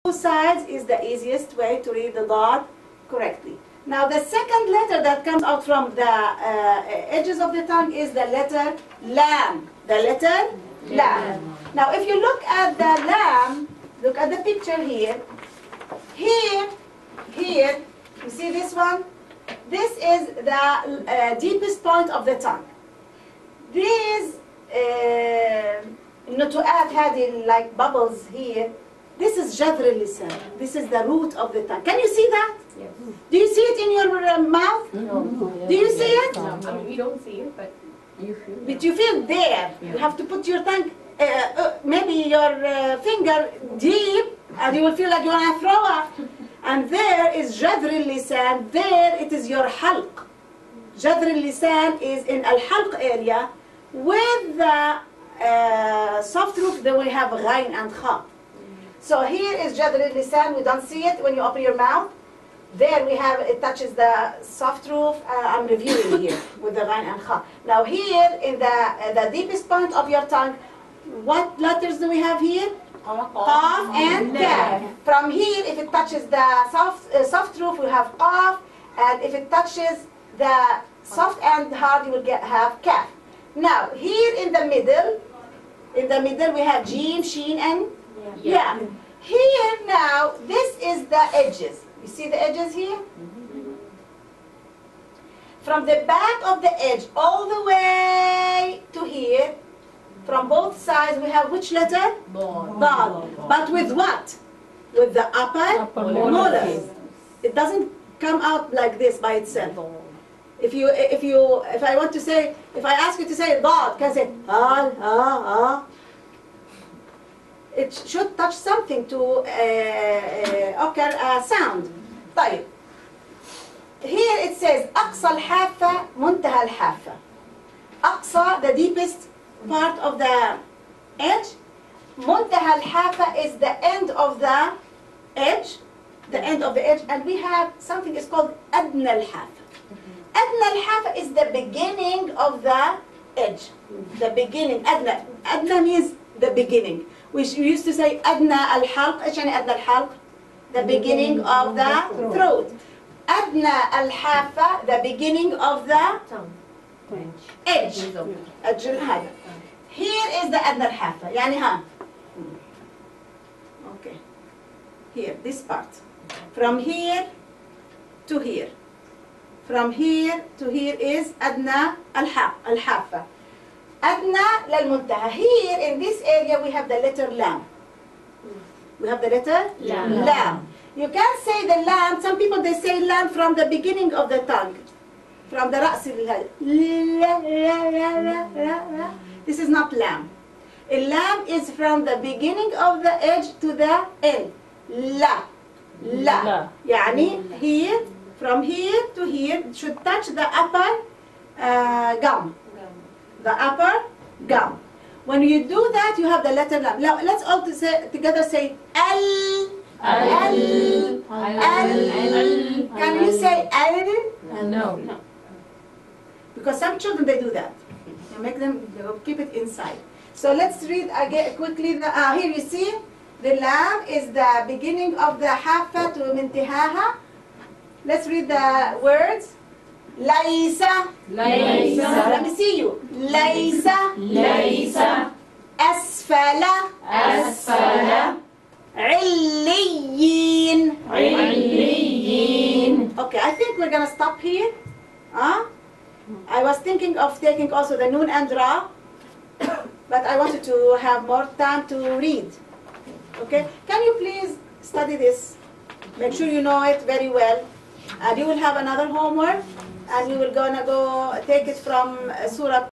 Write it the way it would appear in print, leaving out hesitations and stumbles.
Both sides is the easiest way to read the dot correctly. Now the second letter that comes out from the edges of the tongue is the letter lam. The letter lam. Now if you look at the lam, look at the picture here. Here, you see this one? This is the deepest point of the tongue. These, to add هذه like bubbles here, this is جذر اللسان. This is the root of the tongue. Can you see that? Yes. Do you see it in your mouth? No. Do you see it? I mean, we don't see it, but you feel it. But you feel there. Yeah. You have to put your tongue, maybe your finger deep, and you will feel like you want to throw up. And there is جذر اللسان. There it is your حلق. جذر اللسان is in الحلق area. With the soft roof, then we have غين and خاء. So here is جذر اللسان. We don't see it when you open your mouth. There we have, it touches the soft roof. I'm reviewing here with the غين and خاء. Now here in the deepest point of your tongue, what letters do we have here? Qaf and kaf. From here, if it touches the soft roof, we have qaf, and if it touches the soft and hard, you will have kaf. Now here in the middle we have jim, sheen, and ya. Here now, this is the edges. You see the edges here? From the back of the edge all the way to here, from both sides we have which letter? Dal. But with what? With the upper molars. It doesn't come out like this by itself. If I want to say, if I ask you to say dal, can I say it should touch something to occur a sound. طيب. Here it says أقصى الحافة منتهى الحافة. أقصى, the deepest part of the edge. منتهى الحافة is the end of the edge. The end of the edge. And we have something is called أدنى الحافة. أدنى الحافة is the beginning of the edge. The beginning. أدنى. أدنى means the beginning. We used to say أدنى الحلق. إيش يعني أدنى الحلق? The beginning of the throat. أدنى الحافة, the beginning of the edge. edge هذا. Here is the أدنى الحافة. يعني ها. Okay. Here, this part. From here to here. From here to here is أدنى الحافة. أدنى للمنتهى. Here in this area we have the letter lam. We have the letter lam. You can say the lam. Some people they say lam from the beginning of the tongue, from the رأس. This is not lam. A lam is from the beginning of the edge to the end. La. يعني here, from here to here should touch the upper gum. The upper gum. When you do that, you have the letter lam. Now let's all together say al. Al. Can you say al? No. Because some children they do that. You make them keep it inside. So let's read again quickly. Here you see the lam is the beginning of the hafa to mintihaha. Let's read the words. Laisa. Let me see you. Laisa. Asfala. عليين. Okay, I think we're gonna stop here. I was thinking of taking also the noon and ra, but I wanted to have more time to read. Okay, can you please study this? Make sure you know it very well, and you will have another homework, and you will gonna go take it from Surah